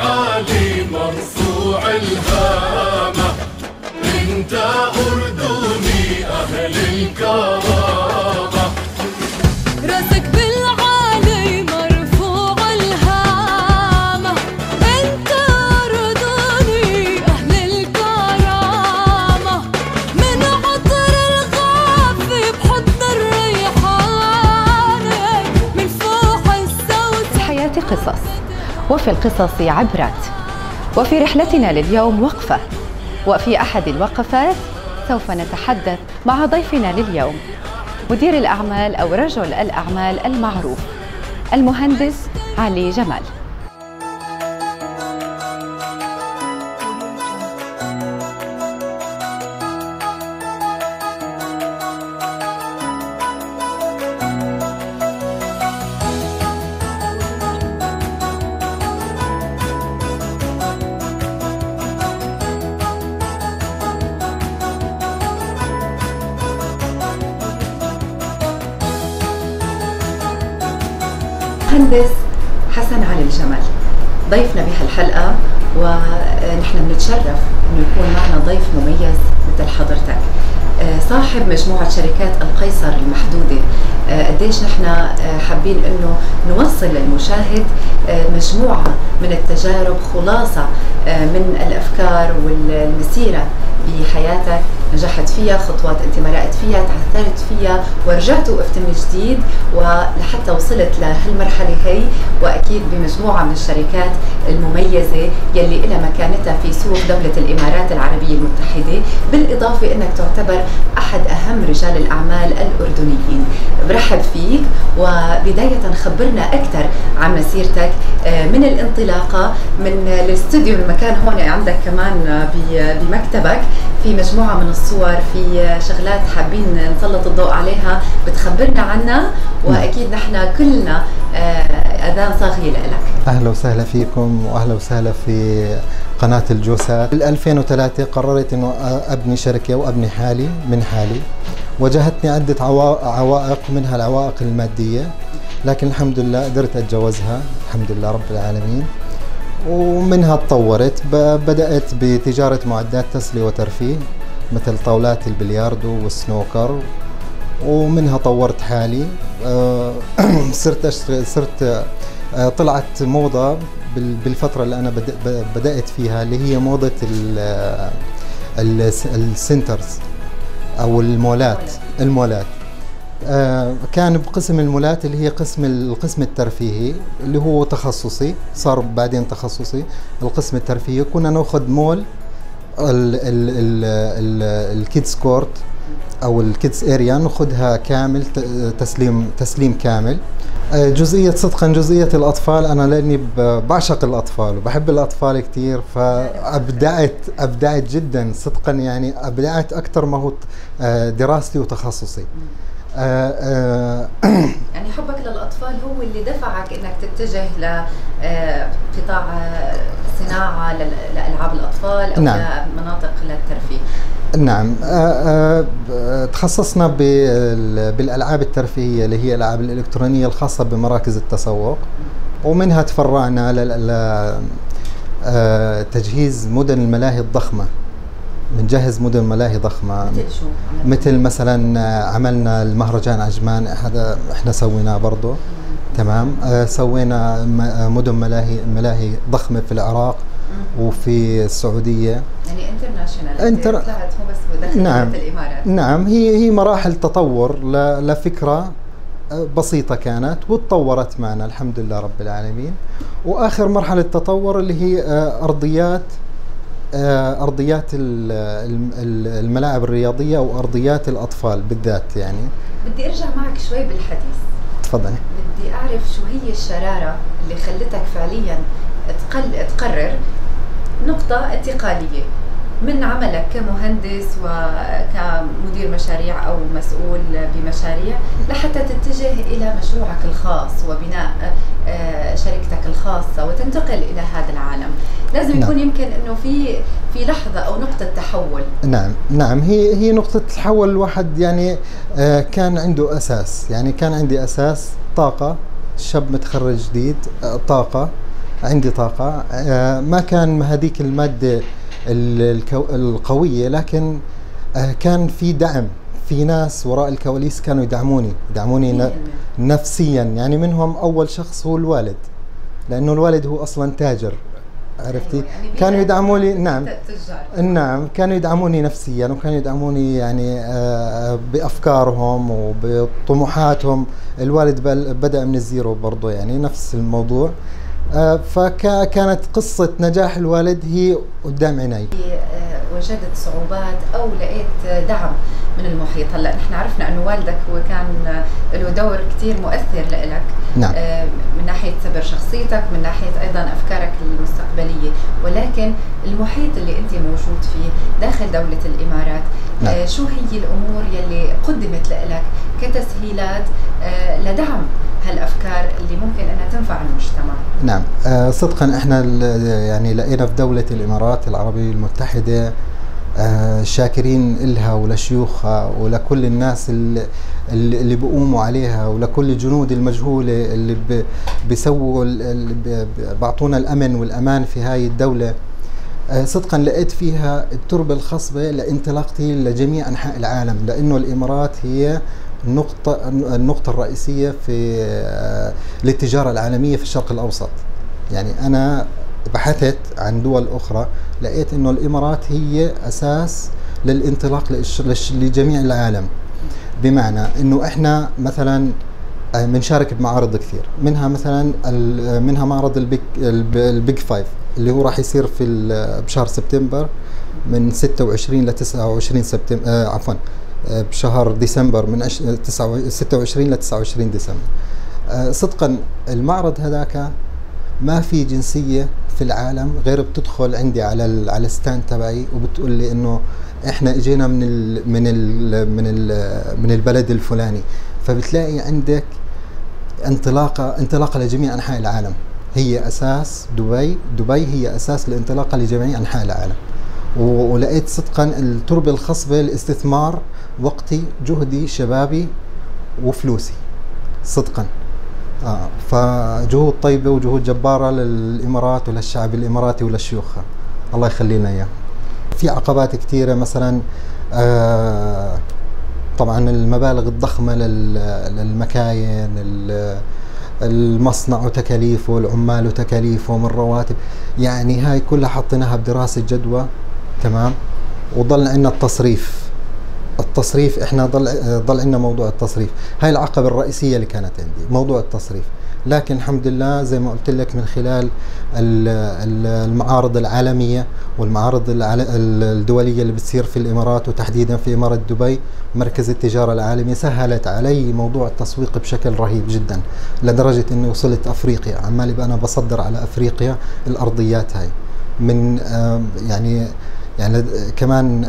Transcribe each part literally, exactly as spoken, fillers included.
العالي مرفوع الهامة، انت اردني اهل الكرامة. راسك بالعالي مرفوع الهامة، انت اردني اهل الكرامة. من عطر الغافي بحضن الريحانة، من فوق الصوت. في حياتي قصص، وفي القصص عبرات، وفي رحلتنا لليوم وقفة، وفي أحد الوقفات سوف نتحدث مع ضيفنا لليوم مدير الأعمال أو رجل الأعمال المعروف المهندس علي جمال. مهندس حسن علي الجمل ضيفنا بهالحلقة، ونحن بنتشرف انه يكون معنا ضيف مميز مثل حضرتك، صاحب مجموعة شركات القيصر المحدودة. قديش نحن حابين انه نوصل للمشاهد مجموعة من التجارب، خلاصة من الافكار والمسيرة بحياتك، نجحت فيها، خطوات انت مرقت فيها، تعثرت فيها، ورجعت وقفت من جديد ولحتى وصلت لهالمرحله هي، واكيد بمجموعه من الشركات المميزه يلي لها مكانتها في سوق دوله الامارات العربيه المتحده، بالاضافه انك تعتبر احد اهم رجال الاعمال الاردنيين. برحب فيك، وبدايه خبرنا اكثر عن مسيرتك من الانطلاقه من الاستوديو، المكان هون عندك كمان بمكتبك في مجموعة من الصور، في شغلات حابين نسلط الضوء عليها بتخبرنا عنها، وأكيد نحن كلنا أذان صاغية لك. أهلا وسهلا فيكم، وأهلا وسهلا في قناة الجوسات. بال ألفين وثلاثة قررت إنه أبني شركة وأبني حالي من حالي. واجهتني عدة عوائق، منها العوائق المادية، لكن الحمد لله قدرت أتجاوزها الحمد لله رب العالمين. ومنها تطورت، بدأت بتجارة معدات تسلية وترفيه مثل طاولات البلياردو والسنوكر، ومنها طورت حالي. صرت صرت طلعت موضة بالفترة اللي أنا بدأت فيها، اللي هي موضة السنترز أو المولات. المولات آه كان بقسم المولات اللي هي قسم القسم الترفيهي اللي هو تخصصي، صار بعدين تخصصي. القسم الترفيهي كنا ناخذ مول الكيدز كورت او الكيدز اريا، ناخذها كامل تسليم تسليم كامل. آه جزئيه صدقا جزئيه الاطفال، انا لاني بعشق الاطفال وبحب الاطفال كثير، فابدعت ابدعت جدا صدقا، يعني ابدعت اكثر ما هو دراستي وتخصصي. آه آه يعني حبك للأطفال هو اللي دفعك إنك تتجه لقطاع صناعة لألعاب الأطفال أو نعم. لمناطق للترفيه. نعم. آه آه تخصصنا بالألعاب الترفيهية اللي هي الألعاب الإلكترونية الخاصة بمراكز التسوق، ومنها تفرعنا لتجهيز مدن الملاهي الضخمة. بنجهز مدن ملاهي ضخمه، مثل شو؟ مثل مثلا عملنا المهرجان عجمان، هذا احنا سويناه برضه. تمام. آه سوينا مدن ملاهي ملاهي ضخمه في العراق وفي السعوديه، يعني انترناشونال. انتر... طلعت مو بس بداخل نعم. الامارات. نعم، هي هي مراحل تطور ل... لفكره بسيطه كانت، وتطورت معنا الحمد لله رب العالمين. واخر مرحله تطور اللي هي ارضيات أرضيات الملاعب الرياضية أو أرضيات الأطفال بالذات. يعني بدي أرجع معك شوي بالحديث. تفضلي. بدي أعرف شو هي الشرارة اللي خلتك فعليا تقل تقرر نقطة انتقالية من عملك كمهندس وكمدير مشاريع أو مسؤول بمشاريع لحتى تتجه إلى مشروعك الخاص وبناء شركتك الخاصة وتنتقل إلى هذا العالم. لازم يكون نعم. يمكن أنه في في لحظة أو نقطة تحول. نعم نعم هي هي نقطة تحول. الواحد يعني كان عنده أساس، يعني كان عندي أساس، طاقة، شاب متخرج جديد، طاقة عندي طاقة. ما كان هذيك المادة القوية، لكن كان في دعم، في ناس وراء الكواليس كانوا يدعموني يدعموني نفسيا. يعني منهم أول شخص هو الوالد، لأنه الوالد هو أصلا تاجر، عرفتي؟ يعني كانوا يدعموني. نعم نعم كانوا يدعموني نفسيا، وكانوا يدعموني يعني بأفكارهم وبطموحاتهم. الوالد بدأ من الزيرو برضه، يعني نفس الموضوع. فكانت قصة نجاح الوالد هي قدام عيني. وجدت صعوبات أو لقيت دعم من المحيط؟ هلا نحن عرفنا انه والدك هو كان له دور كثير مؤثر لإلك. نعم. من ناحيه سبر شخصيتك، من ناحيه ايضا افكارك المستقبليه، ولكن المحيط اللي انت موجود فيه داخل دوله الامارات، نعم. شو هي الامور يلي قدمت لإلك كتسهيلات لدعم هالافكار اللي ممكن انها تنفع المجتمع؟ نعم. صدقا احنا يعني لقينا في دوله الامارات العربيه المتحده آه شاكرين إلها ولشيوخها ولكل الناس اللي, اللي بيقوموا عليها، ولكل الجنود المجهولة اللي بيسووا اللي بعطونا الأمن والأمان في هاي الدولة. آه صدقا لقيت فيها التربة الخصبة لانطلاقتي لجميع أنحاء العالم، لأنه الإمارات هي النقطة النقطة الرئيسية في آه للتجارة العالمية في الشرق الأوسط. يعني أنا بحثت عن دول أخرى، لقيت إنه الإمارات هي أساس للانطلاق لجميع العالم. بمعنى إنه إحنا مثلا بنشارك بمعارض كثير، منها مثلا منها معرض البيج البيج فايف اللي هو راح يصير في بشهر سبتمبر من ستة وعشرين ل تسعة وعشرين سبتمبر، آه عفوا بشهر ديسمبر من ستة وعشرين ل تسعة وعشرين ديسمبر. آه صدقا المعرض هذاك ما في جنسية في العالم غير بتدخل عندي على على الستاند تبعي وبتقول لي انه احنا اجينا من ال من ال من ال من البلد الفلاني. فبتلاقي عندك انطلاقه انطلاقه لجميع انحاء العالم. هي اساس دبي دبي هي اساس الانطلاقه لجميع انحاء العالم. ولقيت صدقا التربه الخصبه لاستثمار وقتي، جهدي، شبابي وفلوسي صدقا. آه فجهود طيبة وجهود جبارة للإمارات وللشعب الإماراتي وللشيوخها، الله يخلينا إياه. في عقبات كثيرة، مثلا آه طبعا المبالغ الضخمة للمكاين، المصنع وتكاليفه، العمال وتكاليفه من رواتب، يعني هاي كلها حطيناها بدراسة جدوى. تمام. وضل عندنا التصريف التصريف احنا ضل ضل عندنا موضوع التصريف. هاي العقبة الرئيسية اللي كانت عندي، موضوع التصريف. لكن الحمد لله زي ما قلت لك من خلال المعارض العالمية والمعارض الدولية اللي بتصير في الإمارات وتحديدا في إمارة دبي، مركز التجارة العالمي سهلت علي موضوع التسويق بشكل رهيب جدا، لدرجة اني وصلت افريقيا، عمالي بقى انا بصدر على افريقيا الارضيات هاي من يعني يعني كمان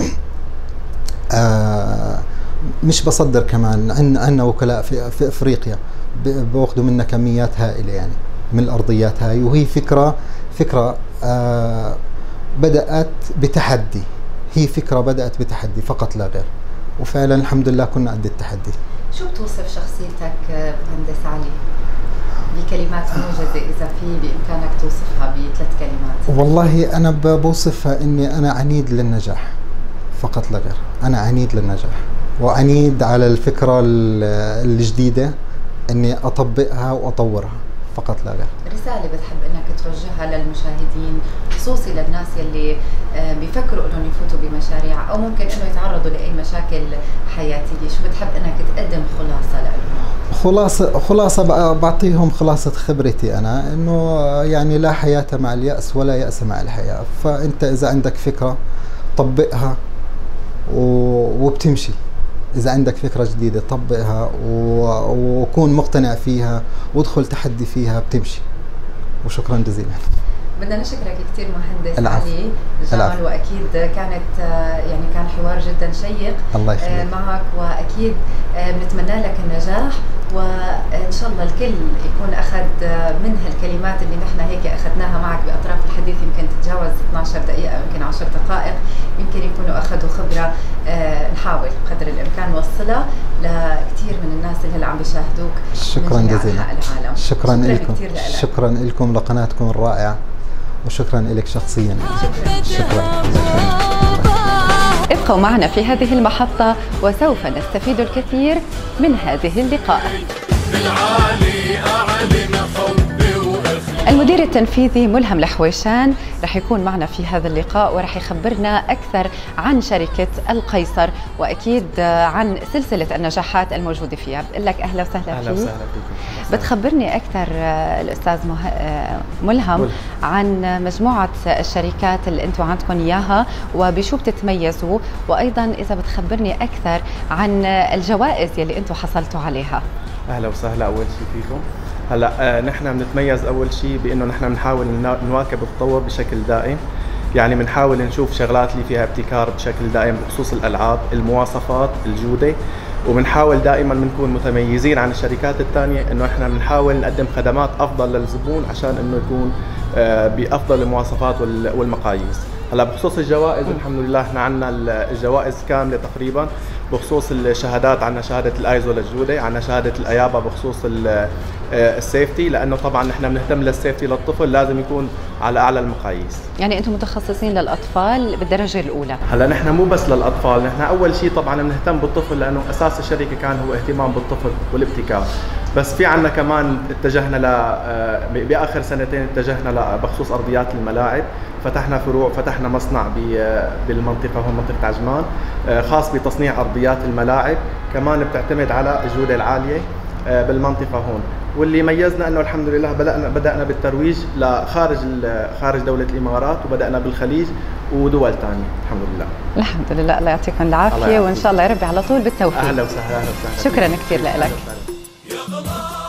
آه مش بصدر، كمان عندنا عندنا وكلاء في, في افريقيا باخذوا منا كميات هائله يعني من الارضيات هاي. وهي فكره فكره آه بدات بتحدي، هي فكره بدات بتحدي فقط لا غير، وفعلا الحمد لله كنا قد التحدي. شو بتوصف شخصيتك مهندس علي بكلمات موجزه، اذا في بامكانك توصفها بثلاث كلمات؟ والله انا بوصفها اني انا عنيد للنجاح فقط لا غير. أنا عنيد للنجاح وعنيد على الفكرة الجديدة إني أطبقها وأطورها فقط لا غير. رسالة بتحب إنك توجهها للمشاهدين، خصوصي للناس يلي بيفكروا إنهم يفوتوا بمشاريع أو ممكن إنه يتعرضوا لأي مشاكل حياتية، شو بتحب إنك تقدم خلاصة لهم؟ خلاصة خلاصة بعطيهم خلاصة خبرتي أنا، إنه يعني لا حياة مع اليأس ولا يأس مع الحياة. فأنت إذا عندك فكرة طبقها وبتمشي، إذا عندك فكرة جديدة طبقها وكون مقتنع فيها وادخل تحدي فيها بتمشي. وشكرا جزيلا. بدنا نشكرك كثير مهندس العفو. علي جمال، واكيد كانت يعني كان حوار جدا شيق الله يخليك معك، واكيد بنتمنى لك النجاح، وان شاء الله الكل يكون اخذ من هالكلمات اللي نحن هيك اخذناها معك باطراف الحديث، يمكن تتجاوز اثنعش دقيقه، يمكن عشر دقائق، يمكن يكونوا اخذوا خبره نحاول بقدر الامكان نوصلها لكثير من الناس اللي هلا عم بيشاهدوك. شكرا من جميع جزيلا. أنحاء العالم. شكرا لكم. كثير لك. شكرا لكم لقناتكم الرائعه، وشكرا لك شخصيا. شكرا. ابقوا معنا في هذه المحطة وسوف نستفيد الكثير من هذه اللقاء. المدير التنفيذي ملهم الحويشان رح يكون معنا في هذا اللقاء ورح يخبرنا أكثر عن شركة القيصر وأكيد عن سلسلة النجاحات الموجودة فيها. بقول لك أهلا وسهلا أهلا فيك. وسهلا فيكم. بتخبرني أكثر الأستاذ مه... ملهم عن مجموعة الشركات اللي أنتم عندكم إياها وبشو بتتميزوا، وأيضا إذا بتخبرني أكثر عن الجوائز يلي أنتم حصلتوا عليها. أهلا وسهلا أول شيء فيكم. هلا آه نحن بنتميز اول شيء بانه نحن بنحاول نواكب التطور بشكل دائم، يعني بنحاول نشوف شغلات اللي فيها ابتكار بشكل دائم بخصوص الالعاب، المواصفات، الجوده، وبنحاول دائما بنكون متميزين عن الشركات الثانيه انه احنا بنحاول نقدم خدمات افضل للزبون عشان انه يكون آه بافضل المواصفات والمقاييس. هلا بخصوص الجوائز الحمد لله احنا عندنا الجوائز كامله تقريبا بخصوص الشهادات، عندنا شهاده الايزو للجوده، عندنا شهاده الايابا بخصوص السيفتي، لانه طبعا نحن بنهتم للسيفتي للطفل لازم يكون على اعلى المقاييس. يعني انتم متخصصين للاطفال بالدرجه الاولى؟ هلا نحن مو بس للاطفال، نحن اول شيء طبعا بنهتم بالطفل لانه اساس الشركه كان هو اهتمام بالطفل والابتكار، بس في عندنا كمان اتجهنا ل باخر سنتين اتجهنا بخصوص ارضيات الملاعب، فتحنا فروع، فتحنا مصنع بالمنطقه هون منطقه عجمان خاص بتصنيع ارضيات الملاعب، كمان بتعتمد على الجوده العاليه بالمنطقه هون. واللي ميزنا انه الحمد لله بدانا بدانا بالترويج لخارج خارج دوله الامارات، وبدانا بالخليج ودول ثانيه الحمد لله. الحمد لله، الله يعطيكم العافيه وان شاء الله يا ربي على طول بالتوفيق. اهلا وسهلا. اهلا وسهلا. شكرا كثير لك.